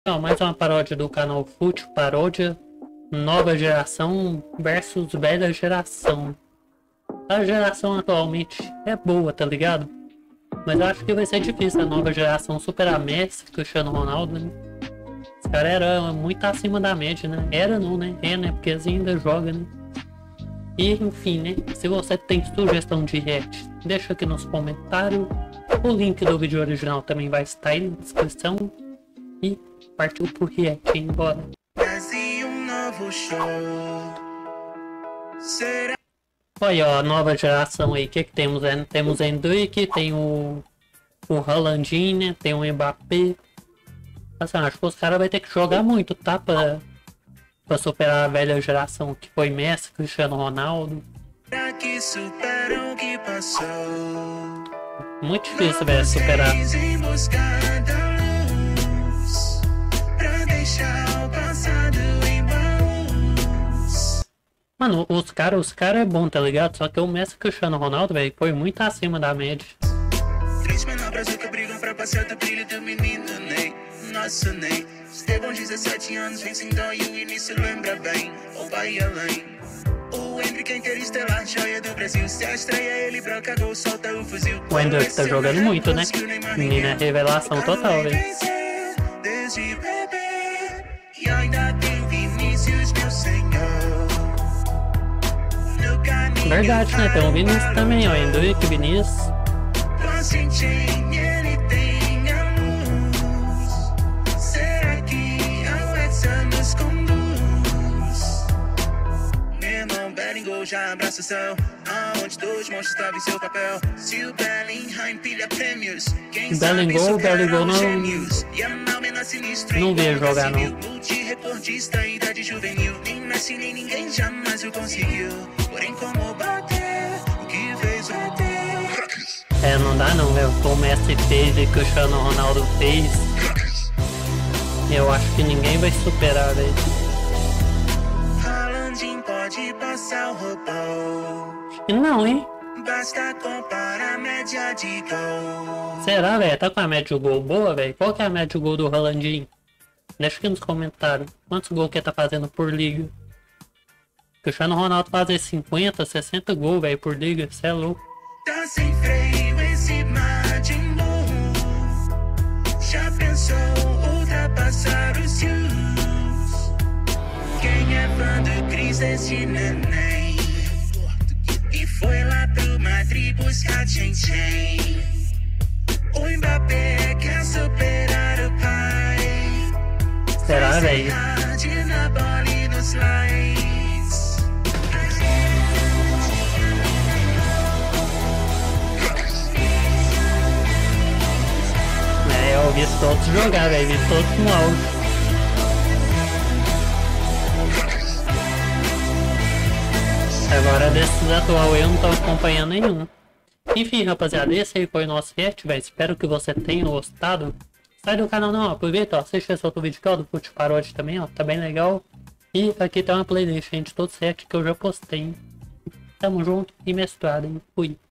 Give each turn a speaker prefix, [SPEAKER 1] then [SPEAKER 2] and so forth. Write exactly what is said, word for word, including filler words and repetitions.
[SPEAKER 1] Não, mais uma paródia do canal Fute Paródia. Nova geração versus velha geração. A geração atualmente é boa, tá ligado? Mas eu acho que vai ser difícil a nova geração superar Messi, Cristiano Ronaldo, né? Esse cara era muito acima da média, né? Era não, né? É, né? Porque eles ainda jogam, né? E enfim, né? Se você tem sugestão de react, deixa aqui nos comentários. O link do vídeo original também vai estar aí na descrição. E partiu pro react, hein? Bora! Olha, ó, a nova geração aí, o que que temos? É, temos o Endrick, tem o, o Haalandinho, né? Tem o Mbappé. Assim, acho que os caras vão ter que jogar muito, tá? Pra, pra superar a velha geração que foi Messi, Cristiano Ronaldo. Muito difícil, velho, superar. Mano, os caras os cara é bom, tá ligado? Só que o Messi Cristiano Ronaldo, velho, foi muito acima da média.
[SPEAKER 2] Três menores que brigam pra passear do brilho do menino Ney. Nossa, Ney. Estevão, dezessete anos, vem sem dó e o início lembra bem. Ou vai além. O Endrick é interestelar, joia do Brasil. Se a estreia ele branca, gol, solta o fuzil.
[SPEAKER 1] O Endrick tá jogando muito, né? Menina, é revelação total, velho.
[SPEAKER 2] Desde bebê. E ainda tem Vinícius, meu senhor.
[SPEAKER 1] Verdade, né? Tem o Vinícius também, ó. Endrick, Vinícius.
[SPEAKER 2] Ele tem a luz. Será que a Alexa nos conduz? Meu irmão Bellingham já abraça o céu. Aonde dois monstros estavam em seu papel. Se o Bellingham pilha prêmios, quem
[SPEAKER 1] Bellingham, Bellingham não... Não veio jogar, não.
[SPEAKER 2] Multi-recordista, idade juvenil. Nem Messi, nem ninguém jamais o conseguiu. Porém, como bater, o que fez bater?
[SPEAKER 1] É, não dá não, velho. O Messi fez e o Cristiano Ronaldo fez. Eu acho que ninguém vai superar, velho.
[SPEAKER 2] Haalandinho pode passar o robô.
[SPEAKER 1] Acho que não, hein?
[SPEAKER 2] Basta comparar a média de gol.
[SPEAKER 1] Será, velho? Tá com a média de gol boa, velho? Qual que é a média de gol do Haalandinho? Deixa aqui nos comentários. Quantos gols que ele tá fazendo por liga? Cristiano Ronaldo fazer cinquenta, sessenta gols, velho, por liga. Cê é louco.
[SPEAKER 2] Tá sem freio esse Majin Buu. Já pensou ultrapassar os seus? Quem é fã do Cris desse neném? E foi lá pro Madrid buscar Tchen-Tchen. O Mbappé quer superar o pai.
[SPEAKER 1] Será, velho?
[SPEAKER 2] Na bola e nos slides.
[SPEAKER 1] É, eu vi todos jogar, velho. Vi todos no auge. Agora desses atual eu não tô acompanhando nenhum. Enfim, rapaziada, esse aí foi o nosso react, velho. Espero que você tenha gostado. Sai do canal não, aproveita, ó. Assiste esse outro vídeo aqui, ó, do Fute Paródia também, ó. Tá bem legal. E aqui tá uma playlist, gente, todos os react que eu já postei, hein? Tamo junto e misturado, hein? Fui.